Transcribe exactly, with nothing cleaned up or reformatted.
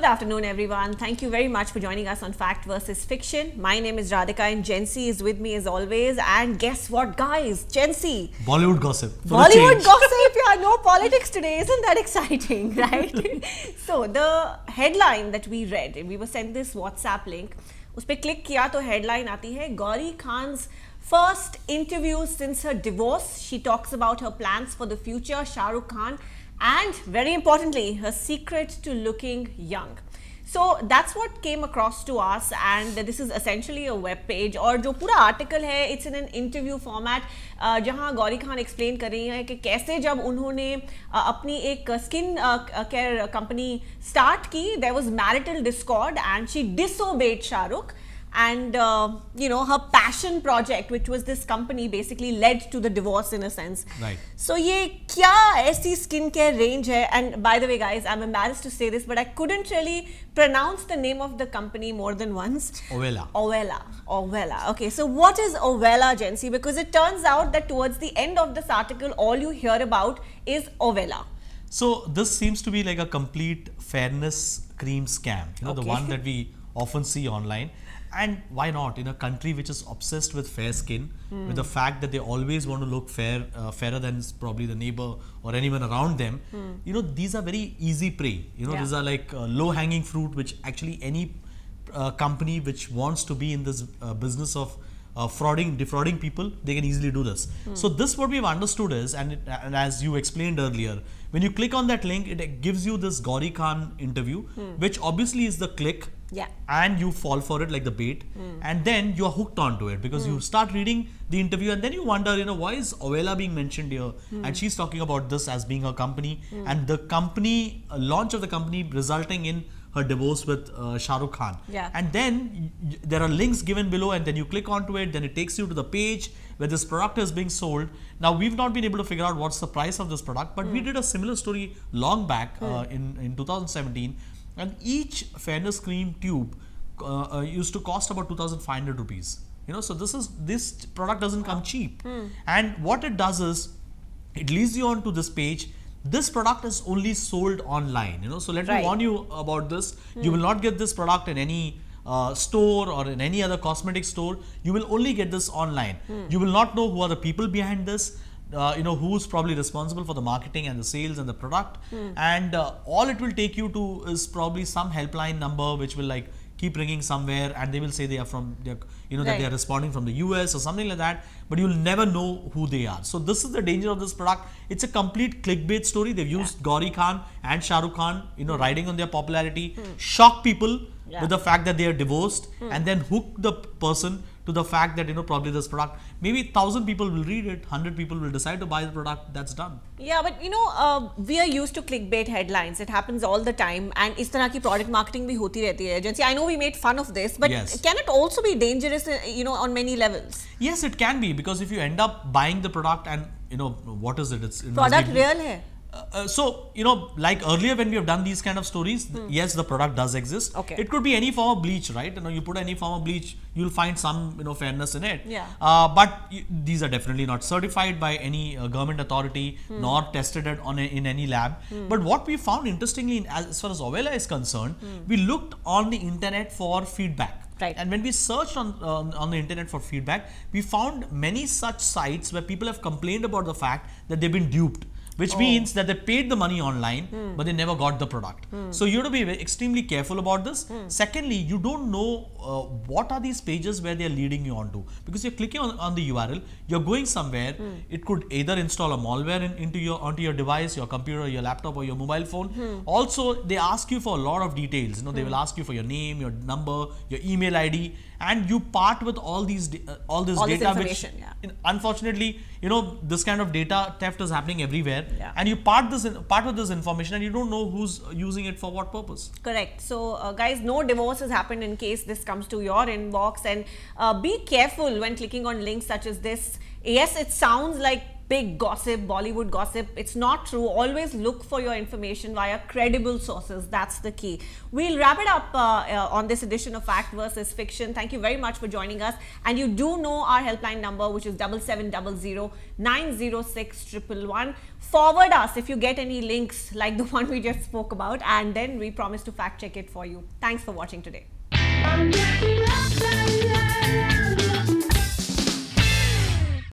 Good afternoon, everyone. Thank you very much for joining us on Fact versus Fiction. My name is Radhika and Gen Z is with me as always. And guess what, guys? Gen Z. Bollywood gossip. Bollywood gossip. Yeah, no politics today. Isn't that exciting, right? So, the headline that we read, we were sent this WhatsApp link. उस पे click किया तो headline आती है Gauri Khan's first interview since her divorce. She talks about her plans for the future, Shah Rukh Khan, and very importantly, her secret to looking young. So that's what came across to us, and this is essentially a web page. और जो पूरा article है, it's in an interview format, uh, जहाँ Gauri Khan explain कर रही हैं कि कैसे जब उन्होंने uh, अपनी एक skin uh, care company start की, there was marital discord and she disobeyed Shah Rukh. And uh, you know, her passion project, which was this company, basically led to the divorce in a sense. Right. So ये क्या ऐसी skincare range है? And by the way, guys, I'm embarrassed to say this, but I couldn't really pronounce the name of the company more than once. Auvela. Auvela. Auvela. Okay, so what is Auvela, Gen Z? Because it turns out that towards the end of this article, all you hear about is Auvela. So this seems to be like a complete fairness cream scam. You know, okay. The one that we often see online. And why not, in a country which is obsessed with fair skin, mm. with the fact that they always want to look fair, uh, fairer than probably the neighbor or anyone around them, mm. you know, these are very easy prey. You know, yeah. These are like uh, low-hanging fruit, which actually any uh, company which wants to be in this uh, business of uh, frauding, defrauding people, they can easily do this. Mm. So this, what we've understood is, and, it, and as you explained earlier, when you click on that link, it gives you this Gauri Khan interview, mm. which obviously is the click. Yeah. And you fall for it like the bait, mm. and then you are hooked onto it because mm. you start reading the interview, and then you wonder, you know, why is Auvela being mentioned here? Mm. And she's talking about this as being her company, mm. and the company uh, launch of the company resulting in her divorce with uh, Shah Rukh Khan. Yeah. And then there are links given below, and then you click onto it, then it takes you to the page where this product is being sold. Now, we've not been able to figure out what's the price of this product, but mm. we did a similar story long back mm. uh, in, in two thousand seventeen. And each fairness cream tube uh, uh, used to cost about two thousand five hundred rupees. You know, so this is this product doesn't come cheap. Mm. And what it does is, it leads you on to this page. This product is only sold online. You know, so let right. me warn you about this. Mm. You will not get this product in any uh, store or in any other cosmetic store. You will only get this online. Mm. You will not know who are the people behind this. Uh, you know, who's probably responsible for the marketing and the sales and the product, mm. and uh, all it will take you to is probably some helpline number which will like keep ringing somewhere, and they will say they are from, you know, right. that they are responding from the U S or something like that, but you'll never know who they are. So this is the danger of this product. It's a complete clickbait story. They've used yeah. Gauri Khan and Shah Rukh Khan, you know, mm. riding on their popularity, mm. shock people yeah. with the fact that they are divorced, mm. and then hook the person to the fact that, you know, probably this product, maybe thousand people will read it, hundred people will decide to buy the product. That's done. Yeah, but you know, uh, we are used to clickbait headlines. It happens all the time, and इस तरह की product marketing भी होती रहती है. Agency, I know we made fun of this, but yes. can it also be dangerous, you know, on many levels? Yes, it can be, because if you end up buying the product and, you know, what is it? It's it product real hai. Uh, so, you know, like earlier when we have done these kind of stories, hmm. yes, the product does exist. Okay. It could be any form of bleach, right? You know, you put any form of bleach, you'll find some, you know, fairness in it. Yeah. Uh, but you, these are definitely not certified by any uh, government authority, hmm. nor tested it on a, in any lab. Hmm. But what we found interestingly, in, as, as far as Auvela is concerned, hmm. we looked on the internet for feedback. Right. And when we searched on, uh, on the internet for feedback, we found many such sites where people have complained about the fact that they've been duped. Which oh. means that they paid the money online, hmm. but they never got the product. Hmm. So you have to be very, extremely careful about this. Hmm. Secondly, you don't know uh, what are these pages where they are leading you on to. Because you're clicking on, on the U R L, you're going somewhere, hmm. it could either install a malware in, into your onto your device, your computer, your laptop, or your mobile phone. Hmm. Also, they ask you for a lot of details. You know, hmm. they will ask you for your name, your number, your email I D, and you part with all these uh, all this all data. This information, which, yeah. unfortunately, you know, this kind of data theft is happening everywhere. Yeah. And you part this in, part with this information, and you don't know who's using it for what purpose. Correct. So uh, guys, no divorce has happened in case this comes to your inbox, and uh, be careful when clicking on links such as this. Yes, it sounds like big gossip, Bollywood gossip. It's not true. Always look for your information via credible sources. That's the key. We'll wrap it up uh, uh, on this edition of Fact versus Fiction. Thank you very much for joining us. And you do know our helpline number, which is seven seven zero zero nine zero six one one one. Forward us if you get any links like the one we just spoke about, and then we promise to fact check it for you. Thanks for watching today.